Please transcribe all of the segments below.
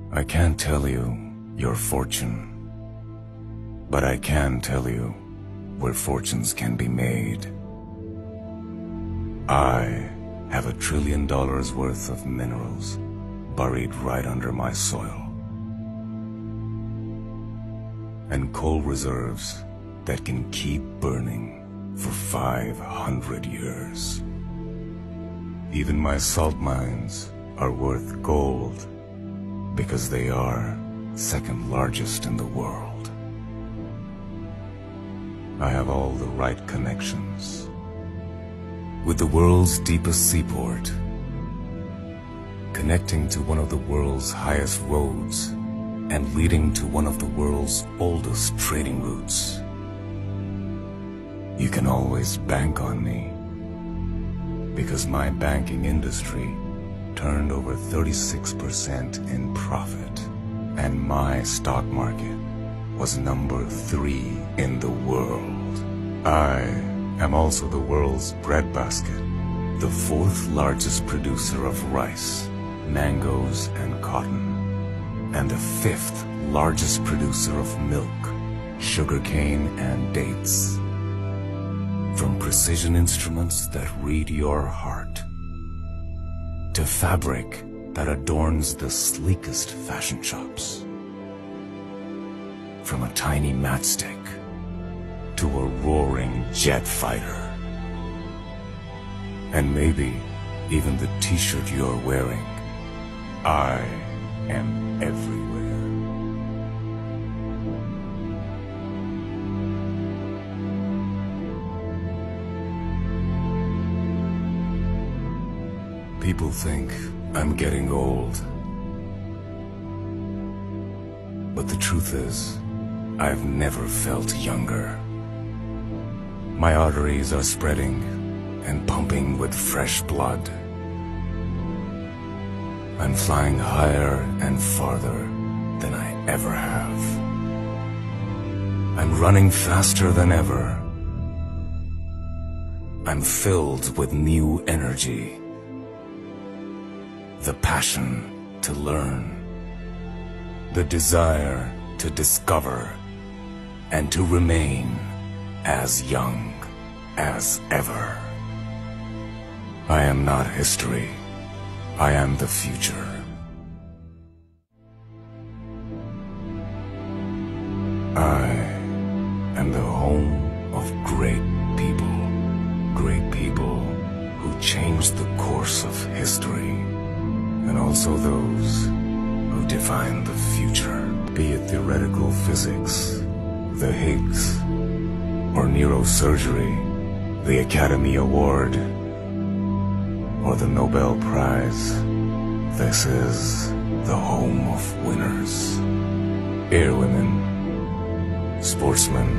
I can't tell you your fortune, but I can tell you where fortunes can be made. I have $1 trillion worth of minerals buried right under my soil, and coal reserves that can keep burning for 500 years. Even my salt mines are worth gold because they are second largest in the world. I have all the right connections with the world's deepest seaport, connecting to one of the world's highest roads and leading to one of the world's oldest trading routes. You can always bank on me because my banking industry turned over 36% in profit, and my stock market was number 3 in the world. I am also the world's breadbasket, the 4th largest producer of rice, mangoes, and cotton, and the 5th largest producer of milk, sugarcane, and dates. From precision instruments that read your heart, to fabric that adorns the sleekest fashion shops. From a tiny matchstick to a roaring jet fighter. And maybe even the t-shirt you're wearing. I am everywhere. People think I'm getting old. But the truth is, I've never felt younger. My arteries are spreading and pumping with fresh blood. I'm flying higher and farther than I ever have. I'm running faster than ever. I'm filled with new energy. The passion to learn, the desire to discover, and to remain as young as ever. I am not history. I am the future. I am the home of great people who changed the course of history. And also those who define the future, be it theoretical physics, the Higgs, or neurosurgery, the Academy Award, or the Nobel Prize. This is the home of winners. Airwomen, sportsmen,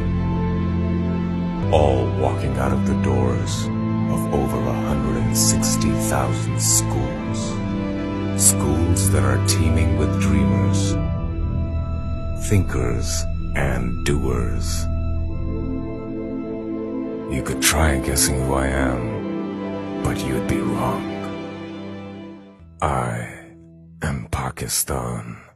all walking out of the doors of over 160,000 schools. Schools that are teeming with dreamers, thinkers, and doers. You could try guessing who I am, but you'd be wrong. I am Pakistan.